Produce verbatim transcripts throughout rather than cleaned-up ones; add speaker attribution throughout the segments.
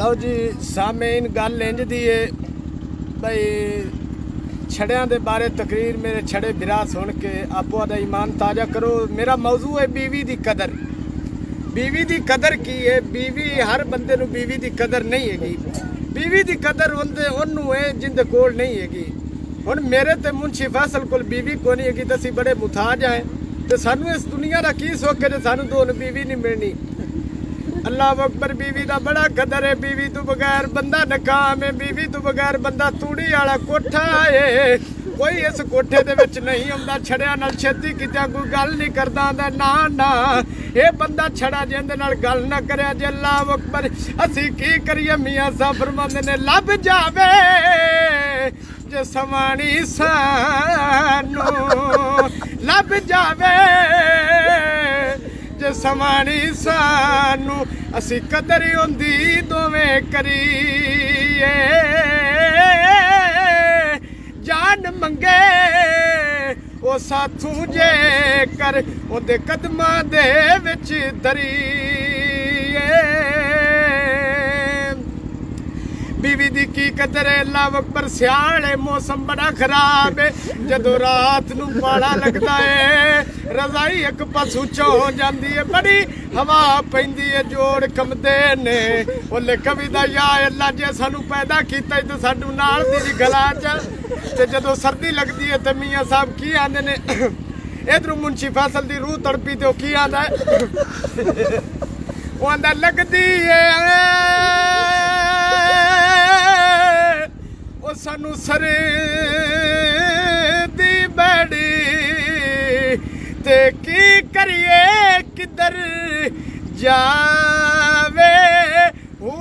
Speaker 1: लो जी सामेन गल इंज दी है भाई छड़ियां दे बारे तकरीर मेरे छड़े बिरा सुन के आपो दा ईमान ताज़ा करो। मेरा मौजू है बीवी दी कदर। बीवी दी कदर की है? बीवी हर बंदे नूं बीवी दी कदर नहीं हैगी। बीवी दी कदर उनदे ओनू है जिंदे कोल नहीं हैगी। हुण मेरे ते मुंशी फैसल कोल बीवी को नहीं हैगी, तो असीं बड़े मुताज हैं। तो सानू इस दुनिया का की सोख है सानू दो बीवी नहीं मिलनी। अल्लाह अकबर, बीवी का बड़ा कदर है। बीवी तो बगैर बंदा नकाम है। बीवी तो बगैर बंदा तूड़ी वाला कोठा है। कोई इस कोठे दे विच नहीं आउंदा छड़िया नाल छेती कीतिया कोई गल नहीं करदा आंदा ना ना ये बंदा छड़ा जिंदे नाल गल ना करे जे। अल्लाह अकबर, असी की करिए? मियां साहब फरमांदे ने लब जावे जे सवाणी सानू, लब जावे जे सवाणी सानू, असी कदर होंदी दोवें करिए। जान मंगे ओ साथू जे कर ओदे कदमां दे विच दरिए। बीवी दी की कदर है? अल्लाह अकबर, सियाल है, मौसम बड़ा खराब है। जदों रात नूं पाला लगता है रजाई एक पासों चो हो जाती है, बड़ी हवा पैंदी है, जोड़ कंबदे ने। ओले कविता या अल्लाह जे सानू पैदा कीता तो सानू नाल दी गला च, ते जदों सर्दी लगती है तो मियां साहब की आंदे ने, इधरों मुंशी फैसल दी रूह तड़पी तो की आंदा है, वो आंदा लगदी है सानू सर दी बड़ी, ते की करिए किधर जावे ओ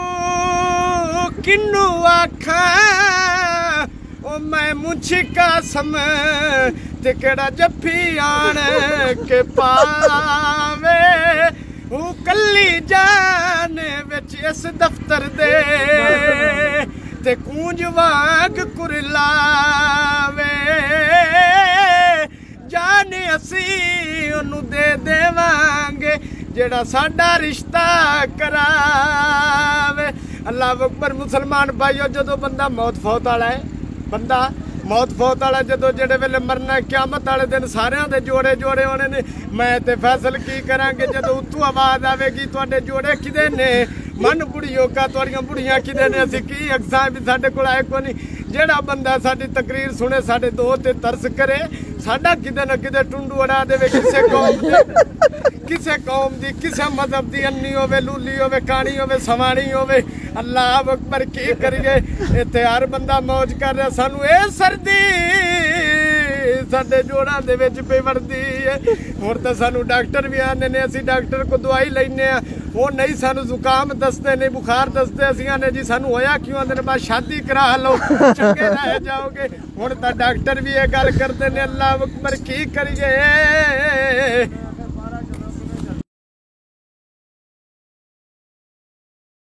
Speaker 1: किन्नू आखा ओ मैं मुंशी कसम, ते केड़ा जफ्फी आन के पावे ओ कली जान विच इस दफ्तर दे, ते कूंज वांग कुरलावे। जाने असी ओनू दे देवांगे जेड़ा साडा रिश्ता करावे। अल्लाह अकबर, मुसलमान भाइयों, जदों बंदा मौत फौत वाला है, बंदा मौत फौत वाला जदों जेड़े वेले मरना क्यामत वाले दिन सारियां दे जोड़े जोड़े होने ने। मैं ते फैसल की करांगे जदों उत्तों आवाज़ आवेगी तुहाडे जोड़े किदे ने? मन बुढ़ियो का तुहाड़ियां बुढ़ियां किदे ने? असीं की अक्सां भी साडे कोल आए को नहीं। जेड़ा बंदा साडी तकरीर सुने साडे दो ते तरस करे, साडा किदे ना किदे टुंडू अड़ा देवे किसे कौम दी, किसे कौम दी, किसे मजहब दी, अन्नी होवे, लूली होवे, कानी होवे, सवाणी होवे। अल्लाह अकबर, की करिए? इत्थे हर बंदा मौज कर रहा, सानू ए सर्दी साडे जोड़ां दे विच पे वरदी है। हुण तां सानू डॉक्टर भी आंदे ने, असीं डॉक्टर को दवाई लैने आ, वो नहीं सानू जुकाम दसदे ने, बुखार दसदे, असीं आने जी सानू होया क्यों? आंदे ने बस शादी करा लो चंगे रह जाओगे। हुण तां डॉक्टर भी ये गल करदे ने। अल्लाह अकबर, की करिए?